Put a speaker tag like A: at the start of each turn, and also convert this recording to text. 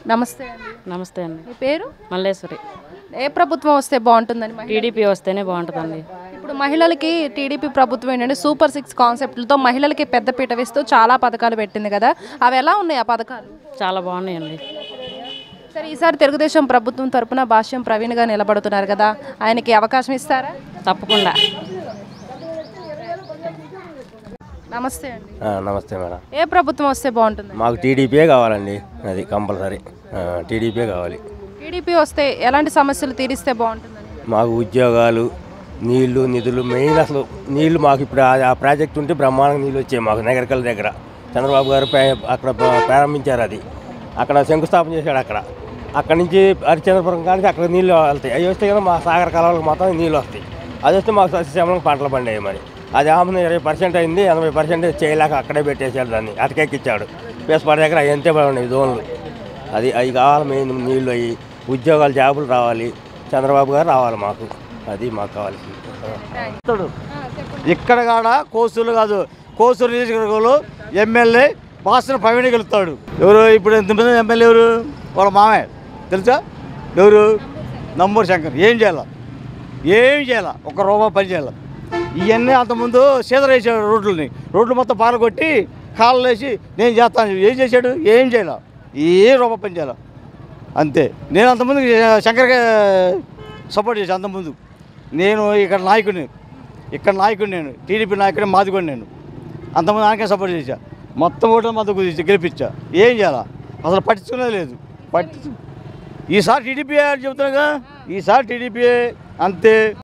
A: నమస్తే అండి.
B: నమస్తే అండి.
A: మీ పేరు?
B: మల్లేశ్వరి.
A: ఏ ప్రభుత్వం వస్తే బాగుంటుందని?
B: టీడీపీ వస్తేనే బాగుంటుందండి.
A: ఇప్పుడు మహిళలకి టీడీపీ ప్రభుత్వం ఏంటంటే సూపర్ 6 కాన్సెప్ట్లతో మహిళలకి పెద్దపీట వేస్తూ చాలా పథకాలు పెట్టింది కదా, అవి ఎలా ఉన్నాయి ఆ పథకాలు?
B: చాలా బాగున్నాయండి.
A: సరే, ఈసారి తెలుగుదేశం ప్రభుత్వం తరపున భాష్యం ప్రవీణ్గా నిలబడుతున్నారు కదా, ఆయనకి అవకాశం ఇస్తారా?
B: తప్పకుండా.
A: నమస్తే అండి.
C: నమస్తే మేడం.
A: ఏ ప్రభుత్వం వస్తే బాగుంటుంది?
C: మాకు టీడీపీ కావాలండి, అది కంపల్సరీ టీడీపీ కావాలి.
A: టీడీపీ వస్తే ఎలాంటి సమస్యలు తీరిస్తే బాగుంటుందని?
C: మాకు ఉద్యోగాలు, నీళ్లు, నిధులు, మెయిన్ అసలు నీళ్లు మాకు ఇప్పుడు ఆ ప్రాజెక్ట్ ఉంటే బ్రహ్మాండంగా నీళ్ళు వచ్చాయి మాకు నగరికల్ దగ్గర. చంద్రబాబు గారు అక్కడ ప్రారంభించారు, అది అక్కడ శంకుస్థాపన చేశాడు. అక్కడ నుంచి హరిచంద్రపురం కానీ అక్కడ నీళ్ళు వెళ్తాయి. అవి వస్తే కదా మా సాగర కాలువలకు మొత్తం నీళ్ళు వస్తాయి. అది వస్తే మాకు సస్యశ్యామలకు పంటలు పండాయి. మరి అది ఆమె 20% అయింది, 80% చేయలేక అక్కడే పెట్టేసాడు, దాన్ని అటకెక్కిచ్చాడు. పేసపాటి దగ్గర అవి ఎంతే బాగున్నాయి జోన్లు. అవి కావాలి మెయిన్ నీళ్ళు. అవి ఉద్యోగాలు, జాబులు రావాలి, చంద్రబాబు గారు రావాలి మాకు, అది మాకు కావాల్సింది.
D: ఇక్కడ కాడ కోసూరు కాదు, కోసూరు నియోజకవర్గంలో ఎమ్మెల్యే భాషణ ప్రవీణ్ గెలుస్తాడు. ఎవరు ఇప్పుడు ఎంతమంది ఎమ్మెల్యే? ఎవరు? వాళ్ళ మామే తెలుసా? ఎవరు? నంబూరు శంకర్. ఏం చేయాల? ఒక రూపాయి పని చేయాల. ఇవన్నీ అంతకుముందు సీదర వేసాడు రోడ్లు మొత్తం పారగొట్టి కాళ్ళు వేసి నేను చేస్తాను. ఏం చేశాడు? ఏం చేయాల? ఏ రూపాయి పని చేయాల అంతే. నేను అంతకుముందు శంకర్గా సపోర్ట్ చేశాను. అంతకుముందు నేను ఇక్కడ నాయకుడిని నేను టీడీపీ నాయకుడిని, మాది కూడా నేను అంతకుముందు నాకే సపోర్ట్ చేశా. మొత్తం ఓట్ల మద్దతు గెలిపించా. ఏం చేయాలా? అసలు పట్టించుకునేది లేదు. ఈసారి టీడీపీ చెబుతున్నాగా, ఈసారి టీడీపీ అంతే.